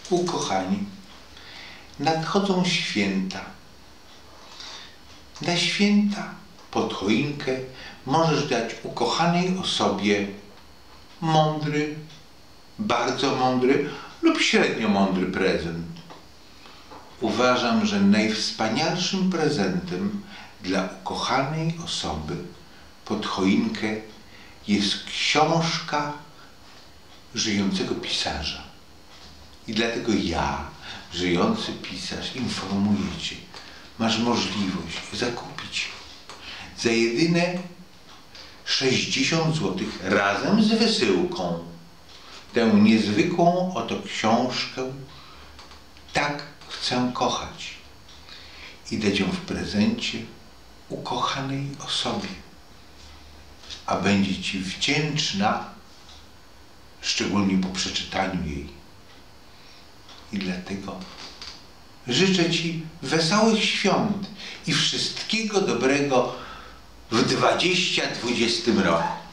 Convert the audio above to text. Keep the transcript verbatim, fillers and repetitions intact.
Ukochani, nadchodzą święta. Na święta pod choinkę możesz dać ukochanej osobie mądry, bardzo mądry lub średnio mądry prezent. Uważam, że najwspanialszym prezentem dla ukochanej osoby pod choinkę jest książka żyjącego pisarza. I dlatego ja, żyjący pisarz, informuję Cię, masz możliwość zakupić za jedyne sześćdziesiąt złotych razem z wysyłką tę niezwykłą oto książkę Tak chcę kochać i dać ją w prezencie ukochanej osobie, a będzie Ci wdzięczna, szczególnie po przeczytaniu jej. I dlatego życzę Ci wesołych świąt i wszystkiego dobrego w dwa tysiące dwudziestym roku.